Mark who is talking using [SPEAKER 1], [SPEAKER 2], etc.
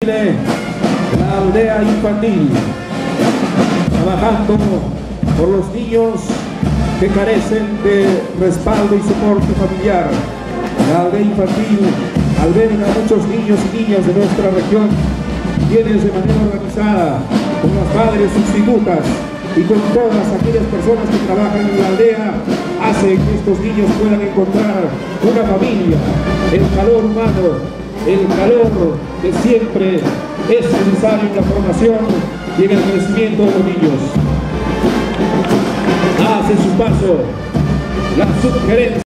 [SPEAKER 1] La aldea infantil, trabajando por los niños que carecen de respaldo y soporte familiar. La aldea infantil alberga a muchos niños y niñas de nuestra región, quienes de manera organizada con las madres sustitutas y con todas aquellas personas que trabajan en la aldea, hacen que estos niños puedan encontrar una familia, el calor humano, el calor que siempre es necesario en la formación y en el crecimiento de los niños. Hace su paso la subgerencia